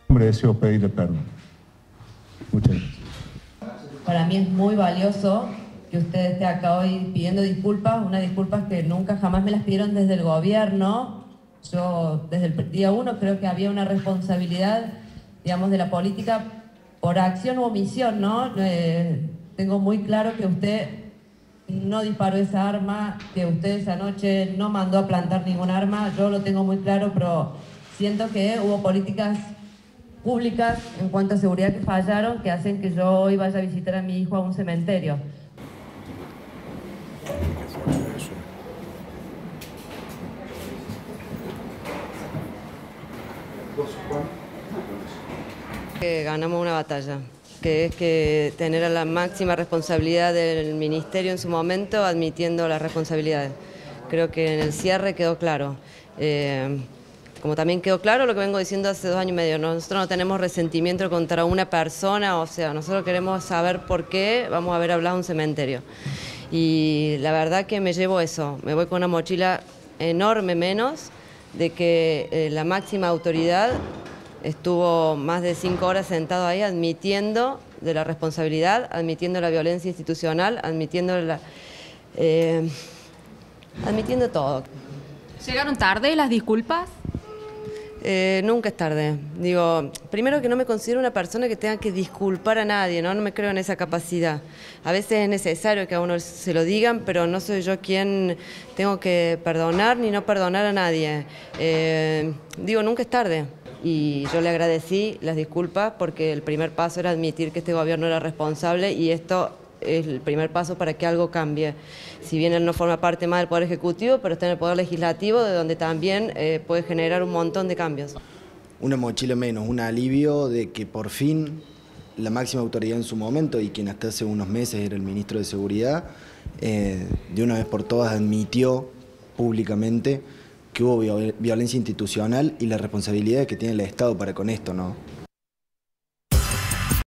Hombre, deseo pedirle perdón. Muchas gracias. Para mí es muy valioso que usted esté acá hoy pidiendo disculpas, unas disculpas que nunca jamás me las pidieron desde el gobierno. Yo desde el día uno creo que había una responsabilidad, digamos, de la política por acción u omisión, ¿no? Tengo muy claro que usted no disparó esa arma, que usted esa noche no mandó a plantar ningún arma, yo lo tengo muy claro, pero siento que hubo políticas públicas en cuanto a seguridad que fallaron, que hacen que yo hoy vaya a visitar a mi hijo a un cementerio. Que ganamos una batalla, que es que tener a la máxima responsabilidad del ministerio en su momento admitiendo las responsabilidades. Creo que en el cierre quedó claro. Como también quedó claro lo que vengo diciendo hace 2 años y medio, nosotros no tenemos resentimiento contra una persona, o sea, nosotros queremos saber por qué vamos a haber hablado de un cementerio. Y la verdad que me llevo eso, me voy con una mochila enorme menos de que la máxima autoridad estuvo más de 5 horas sentado ahí admitiendo de la responsabilidad, admitiendo la violencia institucional, admitiendo todo. ¿Llegaron tarde las disculpas? Nunca es tarde. Digo, primero que no me considero una persona que tenga que disculpar a nadie, ¿no? No me creo en esa capacidad. A veces es necesario que a uno se lo digan, pero no soy yo quien tengo que perdonar ni no perdonar a nadie. Digo, nunca es tarde. Y yo le agradecí las disculpas porque el primer paso era admitir que este gobierno era responsable y esto es el primer paso para que algo cambie. Si bien él no forma parte más del Poder Ejecutivo, pero está en el Poder Legislativo, de donde también puede generar un montón de cambios. Una mochila menos, un alivio de que por fin la máxima autoridad en su momento, y quien hasta hace unos meses era el ministro de Seguridad, de una vez por todas admitió públicamente que hubo violencia institucional y la responsabilidad que tiene el Estado para con esto, ¿no?